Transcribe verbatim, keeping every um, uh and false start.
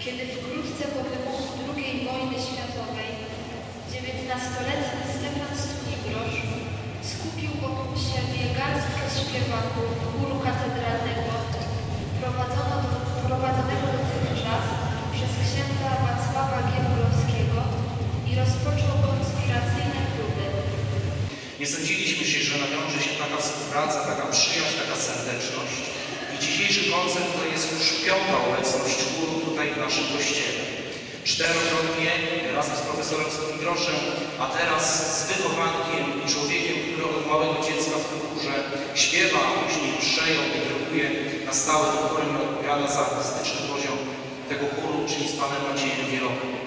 kiedy wkrótce po wybuchu drugiej wojny światowej dziewiętnastoletni Stefan Stunigrosz skupił wokół siebie garstkę śpiewaków chóru katedralnego prowadzono do, prowadzonego dotychczas przez księdza Wacława Giełdowskiego i rozpoczął konspiracyjne kluby. Nie sądziliśmy się, że nawiąże się taka współpraca, taka przyjaźń, taka serdeczność. I dzisiejszy koncert to jest już piąta obecność chóru tutaj w naszym kościele. Czterokrotnie razem z profesorem Stunigroszem, a teraz z wychowankiem i człowiekiem, który od małego dziecka w tym chórze śpiewa, a później przejął i kieruje na stałe tym chórem i odpowiada za artystyczny poziom tego chóru, czyli z panem Maciejem Wielokiem.